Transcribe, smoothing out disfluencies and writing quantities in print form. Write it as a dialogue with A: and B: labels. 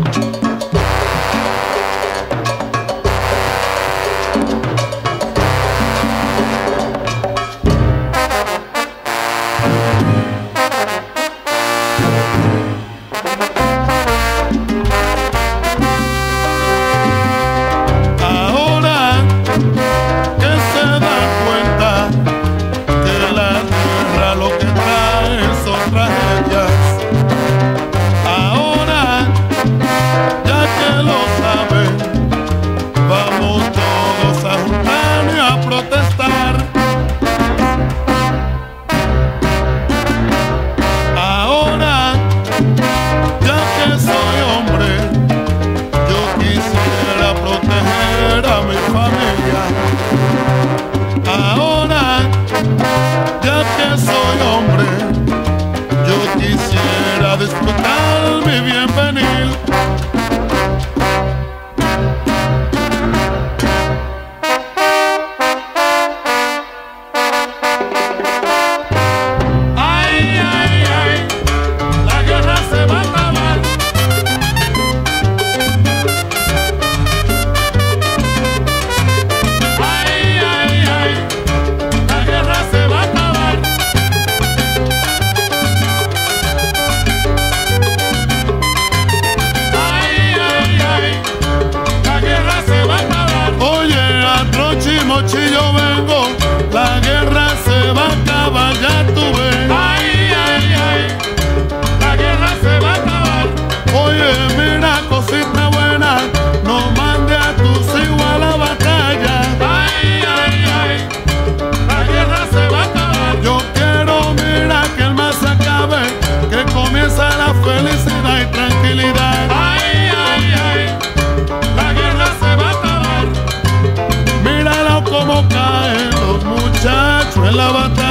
A: Mochillo vengo, la guerra se va a acabar, ya tú ves.
B: Ay, ay, ay, la guerra se va a acabar.
A: Oye, mira, cosita buena, no mande a tus hijos a la batalla.
B: Ay, ay, ay, la guerra se va a acabar.
A: Yo quiero, mira, que el mal se acabe, que comienza la felicidad y tranquilidad.
B: Ay, ay, ay, la guerra se va a acabar.
A: Míralo como caen los muchachos en la batalla.